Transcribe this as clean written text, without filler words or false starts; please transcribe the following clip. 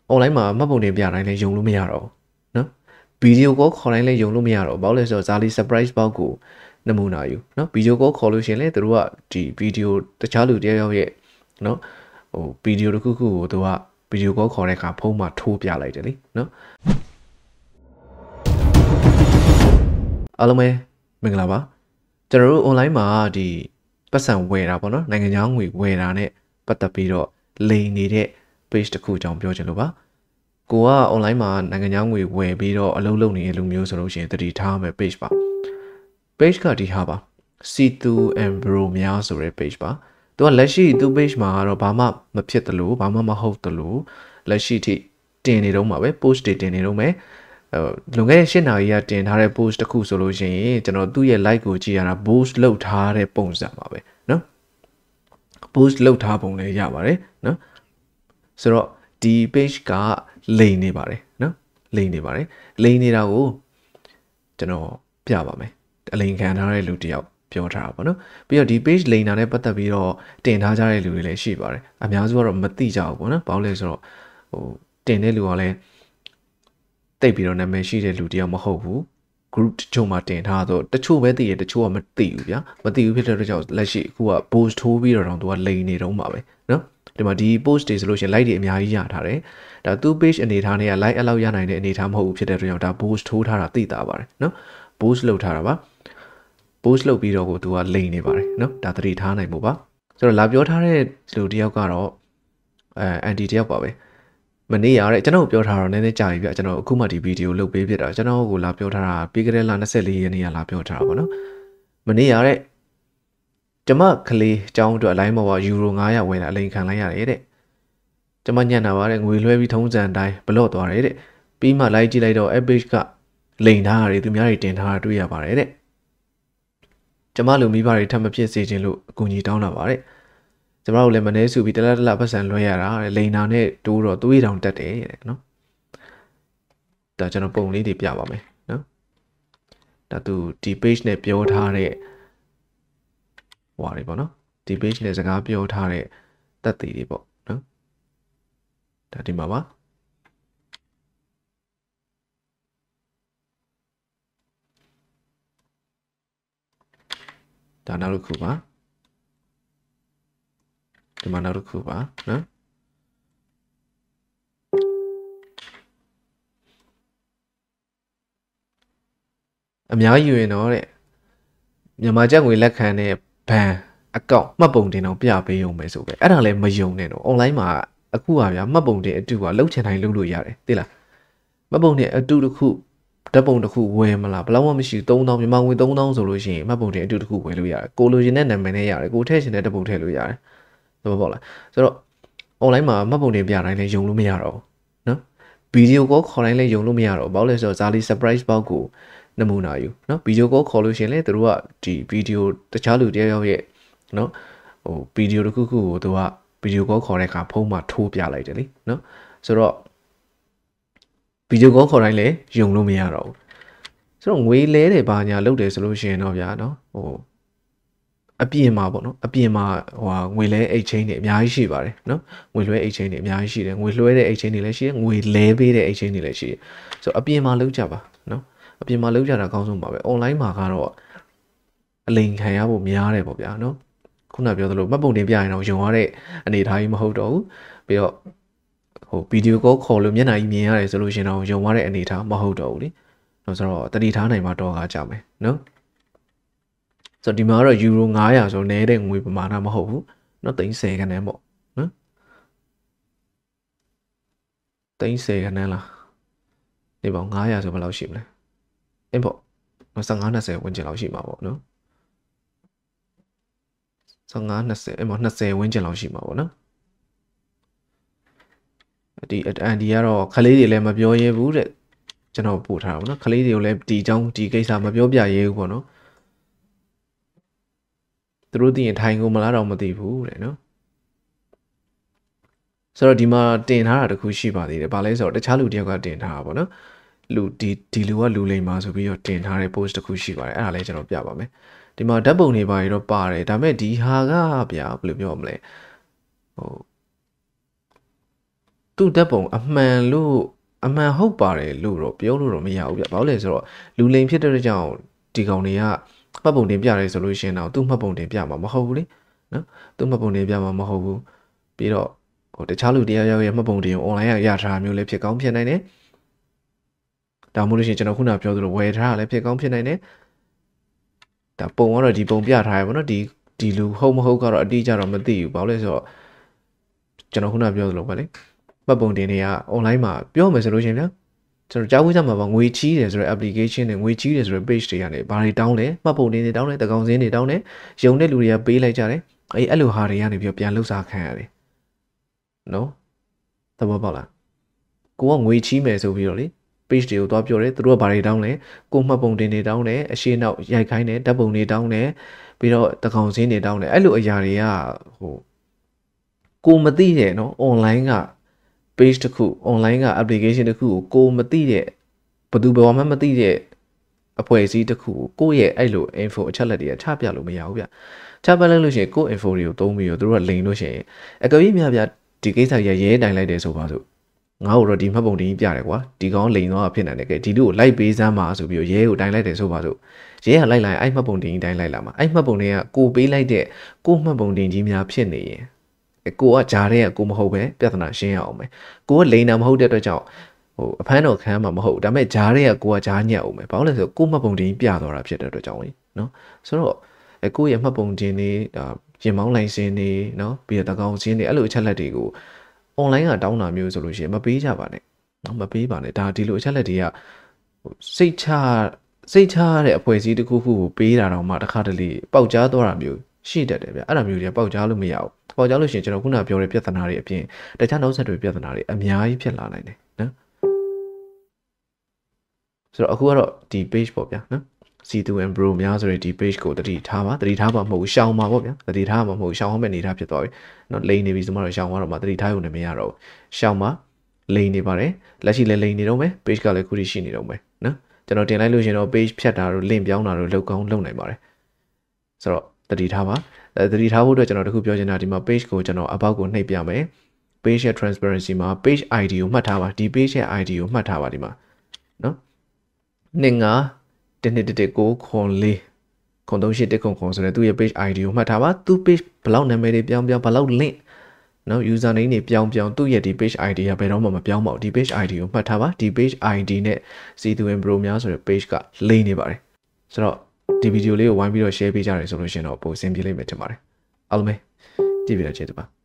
online မှာမှတ်ပုံတင်ပြတိုင်းလည်းယုံလို့မရတော့နော်ဗီဒီယိုကောခေါ်တိုင်းလည်းယုံလို့မရတော့ဘာလို့လဲဆိုတော့ဇာလီ surprise ပေါက်ကိုနမူနာယူနော်ဗီဒီယိုကောခေါ်လို့ရှင်လေသူတို့ကဒီဗီဒီယိုတခြားလူတယောက်ရဲ့နော်ဟိုဗီဒီယိုတစ်ခုခုကိုသူကဗီဒီယိုကောခေါ်တဲ့အခါဖုန်းမှာထိုးပြလိုက်တယ်လေနော်အားလုံးပဲမင်္ဂလာပါကျွန်တော်တို့ online မှာဒီပတ်စံဝယ်တာပေါ့နော်နိုင်ငံခြားငွေဝယ်တာနဲ့ပတ်သက်ပြီးတော့လိမ်နေတဲ့ page တစ်ခုအကြောင်းပြောချင်လို့ပါကိုက online မှာနိုင်ငံခြားငွေဝယ်ပြီးတော့အလုပ်လုပ်နေတဲ့လူမျိုးဆိုလို့ရှိရင်တတိထားမယ် page ပါ page ကဒီဟာပါ C2 and Bro များဆိုတဲ့ page ပါသူကလက်ရှိသူ page မှာတော့ဘာမှမဖြစ်သလိုဘာမှမဟုတ်သလိုလက်ရှိထိတင်နေတော့မှာပဲ post တွေတင်နေတော့မယ်လွန်ခဲ့တဲ့8နာရီကတင်ထားတဲ့ post တစ်ခုဆိုလို့ရှိရင်ကျွန်တော်သူ့ရဲ့ like ကိုကြည့်ရတာ boost လုပ်ထားတဲ့ပုံစံပါပဲเนาะ boost လုပ်ထားပုံလည်းရပါတယ်เนาะဆိုတော့ဒီ page ကလိမ်နေပါတယ်เนาะလိမ်နေပါတယ်လိမ်နေတာကိုကျွန်တော်ပြပါမယ်အလိမ်ခံထားတဲ့လူတယောက်ပြောထားတာပေါ့နော်ပြီးတော့ဒီ page လိမ်တာနဲ့ပတ်သက်ပြီးတော့တင်ထားကြတဲ့လူတွေလည်းရှိပါတယ်အများစုကတော့မသိကြဘူးပေါ့နော်ဘာလို့လဲဆိုတော့ဟိုတင်တဲ့လူကလည်းတိတ်ပြီးတော့နာမည်ရှိတဲ့လူတယောက်မဟုတ်ဘူး group တချို့မှာတင်ထားတော့တချို့ပဲသိတယ်တချို့ကမသိဘူးဗျာမသိဘူးဖြစ်တဲ့အတွက်ကြောင့်လက်ရှိအခုက post ထိုးပြီးတော့သူကလိမ်နေတော့မှာပဲနော်ဒီမှာဒီ post တွေဆိုလို့ရှိရင် like တွေအများကြီးရထားတယ်ဒါသူ့ page အနေထားနဲ့က like အလောက်ရနိုင်တဲ့အနေထားမဟုတ်ဘူးဖြစ်တဲ့အတွက်ကြောင့်ဒါ post ထိုးထားတာသိတာပါတယ်နော် post လုပ်ထားတာပါ post လုပ်ပြီးတော့ကိုသူကလိမ်နေပါတယ်နော်ဒါသတိထားနိုင်ဖို့ပါဆိုတော့လာပြောထားတဲ့လူတယောက်ကတော့anti တယောက်ပါပဲမနေ့ရတဲ့ကျွန်တော်ပြောထားတော့နည်းနည်းကြာပြီဗျကျွန်တော်အခုမှဒီဗီဒီယိုလုပ်ပေးဖြစ်တာကျွန်တော်ကိုလာပြောထားတာပြီးခဲ့တဲ့လ24ရက်နေ့ကလာပြောထားတာပေါ့နော်မနေ့ရတဲ့ကျမကလေးအကြောင်းအတွက်အလိုင်းမော်ကယူရို900ဝယ်တာအလိမ်ခံလိုက်ရတယ်တဲ့ကျမညံ့တာပါတဲ့ငွေလွှဲပြီးထုံးစံအတိုင်းဘလော့သွားတယ်တဲ့ပြီးမှလိုက်ကြည့်လိုက်တော့ page ကလိမ်ထားရတယ်သူများတွေတင်ထားတာတွေ့ရပါတယ်တဲ့ကျမလူမိဘတွေထပ်မဖြစ်စေခြင်းလို့အကူအညီတောင်းတာပါတဲ့ကျမတို့လည်းမနှဲစုပြီးတလက်ပတ်စံလွှဲရတာတဲ့လိန်နာနဲ့တိုးတော့သွေးတောင်တက်တယ်တဲ့နော်ဒါကျွန်တော်ပုံလေးတွေပြပါမယ်နော်ဒါသူဒီ page နဲ့ပြောထားတဲ့ဟွာတွေပေါ့နော်ဒီ page နဲ့စကားပြောထားတဲ့တက်သေးတွေပေါ့နော်ဒါဒီမှာပါဒါနောက်တစ်ခုပါဒီမှာနောက်တစ်ခုပါနော်အများကြီးရင်တော့တဲ့မြန်မာကျပ်ငွေလက်ခံတဲ့ဘဏ်အကောင့်မှတ်ပုံတင်တော့ပြပေးရုံပဲဆိုပဲအဲ့ဒါလည်းမယုံနဲ့တော့ online မှာအခုပါဗျာမှတ်ပုံတင်အတူကလှုပ်ချင်တိုင်းလှုပ်လို့ရတယ်သိလားမှတ်ပုံတင်အတူတစ်ခုဓာတ်ပုံတစ်ခုဝယ်မလားဘယ်လောက်မှမရှိ3000မြန်မာငွေ3000ဆိုလို့ရှိရင်မှတ်ပုံတင်အတူတစ်ခုဝယ်လို့ရတယ်ကိုလိုချင်တဲ့နာမည်နဲ့ရတယ်ကိုထည့်ချင်တဲ့ဓာတ်ပုံထည့်လို့ရတယ်သဘောပေါက်လားဆိုတော့ online မှာမှတ်ပုံတင်ပြတိုင်းလည်းယုံလို့မရတော့ဘူးနော်ဗီဒီယိုကောခေါ်တိုင်းလည်းယုံလို့မရတော့ဘာလို့လဲဆိုတော့ဇာလီ surprise ပေါက်ကိုနမူနာယူနော်ဗီဒီယိုကောခေါ်လို့ရှင်လေသူတို့ကဒီဗီဒီယိုတခြားလူတယောက်ရဲ့နော်ဟိုဗီဒီယိုတစ်ခုခုကိုသူကဗီဒီယိုကောခေါ်တဲ့အခါဖုန်းမှာထိုးပြလိုက်တယ်လေနော်ဆိုတော့ဗီဒီယိုကောခေါ်တိုင်းလည်းယုံလို့မရတော့ဘူးဆိုတော့ငွေလဲတယ်ဘာညာလုပ်တယ်ဆိုလို့ရှိရင်တော့ဗျာနော်ဟိုအပြင်မှာပေါ့နော်အပြင်မှာဟိုငွေလဲ exchange တွေအများကြီးရှိပါတယ်နော်ငွေလွှဲ exchange တွေအများကြီးရှိတယ်ငွေလွှဲတဲ့ exchange တွေလည်းရှိတယ်ငွေလဲပေးတဲ့ exchange တွေလည်းရှိတယ်ဆိုတော့အပြင်မှာလုပ်ကြပါနော်အပြင်မှာလုပ်ကြတာအကောင်းဆုံးပါပဲ online မှာကတော့အလိမ်ခံရဖို့များတယ်ပေါ့ဗျာနော်ခုနပြောသလိုမှတ်ပုံတင်ပြရင်တော့ယုံရတဲ့အနေအထားကြီးမဟုတ်တော့ဘူးပြီးတော့ဟိုဗီဒီယိုကောခေါ်လို့မျက်နှာကြီးမြင်ရတယ်ဆိုလို့ရှင်တော့ယုံရတဲ့အနေအထားမဟုတ်တော့ဘူးလေဆိုတော့တတိထားနိုင်မှာတော့ကားကြမယ်နော်ဆိုတော့ဒီမှာကတော့ယူရို900ဆိုနဲတဲ့ငွေပမာဏမဟုတ်ဘူးเนาะ30ခန်းနဲ့ပေါ့နော်30ခန်းနဲ့လားဒီပေါ့900ဆိုဘယ်လောက်ရှိမလဲအင်းပေါ့15 20ဝန်းကျင်လောက်ရှိမှာပေါ့နော်15 20အဲ့မှာ20ဝန်းကျင်လောက်ရှိမှာပေါ့နော်ဒီအန်ဒီကတော့ခလေးတွေလည်းမပြောရဲဘူးတဲ့ကျွန်တော်ပို့ထားတာပေါ့နော်ခလေးတွေကိုလည်းဒီအကြောင်းဒီကိစ္စမပြောပြရဲဘူးပေါ့နော်သူတို့သိရင်ထိုင်ကိုမလားတော့မသိဘူးတဲ့နော်ဆိုတော့ဒီမှာတင်ထားတာတခုရှိပါသေးတယ်။ဘာလဲဆိုတော့တခြားလူတယောက်ကတင်ထားတာပေါ့နော်။လူဒီလူကလူလိမ်ပါဆိုပြီးတော့တင်ထားတဲ့ post တခုရှိပါတယ်။အဲ့ဒါလည်းကျွန်တော်ပြပါမယ်။ဒီမှာဓာတ်ပုံတွေပါရတော့ပါတယ်။ဒါပေမဲ့ဒီဟာကဗျာဘယ်လိုပြောမလဲ။ဟိုသူ့ဓာတ်ပုံအမှန်ဟုတ်ပါတယ်လို့တော့ပြောလို့တော့မရဘူးဗျဘာလို့လဲဆိုတော့လူလိမ်ဖြစ်တဲ့ကြောင့်ဒီကောင်တွေကမှတ်ပုံတင်ပြရဲဆိုလို့ရှိရင်တော့သူ့မှတ်ပုံတင်ပြမှာမဟုတ်ဘူးလေနော်သူ့မှတ်ပုံတင်ပြမှာမဟုတ်ဘူးပြီးတော့တခြားလူတရားရောက်ရဲ့မှတ်ပုံတင်ကို online ရထားမျိုးလည်းဖြစ်ကောင်းဖြစ်နိုင်တယ်ဒါမှမဟုတ်လို့ရှိရင်ကျွန်တော်ခုနပြောသလိုဝယ်ထားတာလည်းဖြစ်ကောင်းဖြစ်နိုင်တယ်ဒါပုံကတော့ဒီပုံပြထားရပါတော့ဒီလူဟုတ်မဟုတ်ကတော့အတိအကျတော့မသိဘူးဘာလို့လဲဆိုတော့ကျွန်တော်ခုနပြောသလိုပဲလေမှတ်ပုံတင်တွေက online မှာပြောမယ်ဆိုလို့ရှိရင်ဗျာကျွန်တော်ကြားဖို့ကြမှာပါငွေချီးတယ်ဆိုတဲ့ application တွေငွေချီးတယ်ဆိုတဲ့ page တွေကနေဘာတွေတောင်းလဲမှတ်ပုံတင်တွေတောင်းတယ်တကောင်စင်းတွေတောင်းတယ်ရုံတဲ့လူတွေကပေးလိုက်ကြတယ်အဲ့လိုဟာတွေကနေပြီးပြန်လှုပ်ရှားခံရတယ်နော်သဘောပေါက်လားကိုကငွေချီးမယ်ဆိုပြီးတော့လေ page တွေကိုသွားပြောတယ်သူတို့ကဘာတွေတောင်းလဲကိုမှတ်ပုံတင်တွေတောင်းတယ်အရှိနောက်ရိုက်ခိုင်းတယ်ဓာတ်ပုံတွေတောင်းတယ်ပြီးတော့တကောင်စင်းတွေတောင်းတယ်အဲ့လိုအရာတွေကကိုမသိတဲ့နော် online က page တစ်ခု online က application တစ်ခုကိုမသိတဲ့ဘယ်သူဘယ်မှမသိတဲ့အဖွဲ့အစည်းတစ်ခုကိုယ့်ရဲ့အဲ့လို info အချက်လက်တွေကချပြလို့မရဘူးဗျချပြလိုက်လို့ရှိရင်ကိုယ့် info တွေကိုသုံးပြီးတော့သူတို့ကလိန်လို့ရှိရင်အကယ်၍များဗျဒီကိစ္စကြီးရဲတိုင်လိုက်တယ်ဆိုပါစို့ငါ့ကိုတော့ဒီမှတ်ပုံတင်ကြီးပြတယ်ကွာဒီကောင်လိန်တော့ဖြစ်နိုင်တယ်ကဲဒီလူကိုလိုက်ပေးစမ်းပါဆိုပြီးတော့ရဲကိုတိုင်လိုက်တယ်ဆိုပါစို့ရဲကလိုက်လိုက်အဲ့မှတ်ပုံတင်ကြီးတိုင်လိုက်လာမှာအဲ့မှတ်ပုံတင်ကကိုပေးလိုက်တဲ့ကိုမှတ်ပုံတင်ကြီးများဖြစ်နေရင်ကိုကဂျားတဲ့ကိုမဟုတ်ပဲပြဿနာရှင်းရအောင်မယ်ကိုကလိန်တာမဟုတ်တဲ့အတွက်ကြောင့်အဖမ်းတော်ခမ်းမှာမဟုတ်ဒါပေမဲ့ဂျားတဲ့ကိုကဂျားညက်အောင်မယ်ဘာလို့လဲဆိုတော့ကိုမှတ်ပုံတင်ပြသွားတာဖြစ်တဲ့အတွက်ကြောင့်လေနော်ဆိုတော့ကိုရဲ့မှတ်ပုံတင်တွေရင်မောင်းလိုင်စင်တွေနော်ပြီးတော့တကောင်စင်းတွေအဲ့လိုအချက်လက်တွေကို online ကတောင်းတာမျိုးဆိုလို့ရှိရင်မပေးကြပါနဲ့နော်မပေးပါနဲ့ဒါဒီလိုအချက်လက်တွေကစိတ်ချတဲ့အဖွဲ့အစည်းတစ်ခုခုကိုပေးတာတော့မှတစ်ခါတလေပေါက်ကြားသွားတာမျိုးရှိတတ်တယ်ဗျအဲ့ဒါမျိုးတွေပေါက်ကြားလို့မရဘူးပေါက်ကြားလို့ရှိရင်ကျွန်တော်ခုနပြောတဲ့ပြဿနာတွေအပြင်တခြားနောက်ဆက်တွဲပြဿနာတွေအများကြီးဖြစ်လာနိုင်တယ်နော်ဆိုတော့အခုကတော့ဒီ page ပေါ့ဗျာနော် C2M Bro များဆိုတဲ့ဒီ page ကိုတတိထားပါမဟုတ်ရှောင်းပါပေါ့ဗျာတတိထားမှာမဟုတ်ရှောင်းအောင်မဲ့နေထားဖြစ်သွားပြီနော်လိန်နေပြီဆိုမှတော့ရှောင်းသွားတော့မှတတိထားရုံနဲ့မရတော့ဘူးရှောင်းပါလိန်နေပါတယ်လက်ရှိလည်းလိန်နေတော့မယ် page ကလည်းခုထိရှိနေတော့မယ်နော်ကျွန်တော်တင်လိုက်လို့ရှင်တော့ page ဖြတ်တာတို့ link ပြောင်းတာတို့လောက်ကောင်းလုပ်နိုင်ပါတယ်ဆိုတော့တတိထားပါတတိထားဖို့အတွက်ကျွန်တော်တခုပြောချင်တာဒီမှာ page ကိုကျွန်တော်အပေါက်ကိုနှိပ်ပြမယ် page ရဲ့ transparency မှာ page ID ကိုမှတ်ထားပါဒီ page ရဲ့ ID ကိုမှတ်ထားပါဒီမှာနော်29116904ဆိုတဲ့သူ့ရဲ့ page ID ကိုမှတ်ထားပါသူ့ page ဘယ်လောက်နာမည်တွေပြောင်းဘယ်လောက် link နော် user name တွေပြောင်းသူ့ရဲ့ဒီ page ID ကဘယ်တော့မှမပြောင်းပါဘူးဒီ page ID ကိုမှတ်ထားပါဒီ page ID နဲ့ C2M Bro များဆိုတဲ့ page ကလိမ့်နေပါတယ်ဆိုတော့ဒီဗီဒီယိုလေးကိုဝိုင်းပြီးတော့ share ပေးကြတယ်ဆိုလို့ရှိရင်တော့ပိုအဆင်ပြေလိမ့်မယ်ထင်ပါတယ်အားလုံးပဲကြည့်ပြီးတော့ကျေးဇူးပါ